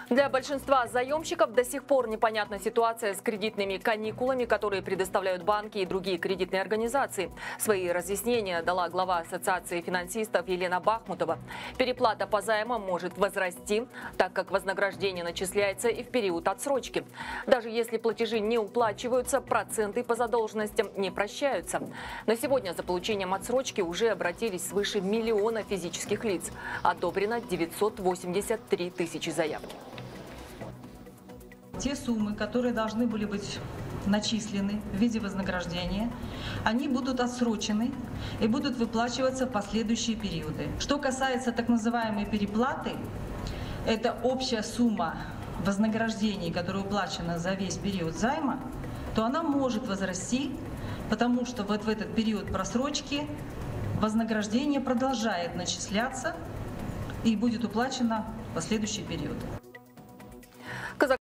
Для большинства заемщиков до сих пор непонятна ситуация с кредитными каникулами, которые предоставляют банки и другие кредитные организации. Свои разъяснения дала глава Ассоциации финансистов Елена Бахмутова. Переплата по займам может возрасти, так как вознаграждение начисляется и в период отсрочки. Даже если платежи не уплачиваются, проценты по задолженностям не прощаются. На сегодня за получением отсрочки уже обратились свыше 1 миллиона физических лиц. Одобрено 983 тысячи заявки. Те суммы, которые должны были быть начислены в виде вознаграждения, они будут отсрочены и будут выплачиваться в последующие периоды. Что касается так называемой переплаты, это общая сумма вознаграждений, которая уплачена за весь период займа, то она может возрасти, потому что вот в этот период просрочки вознаграждение продолжает начисляться и будет уплачено в последующий период.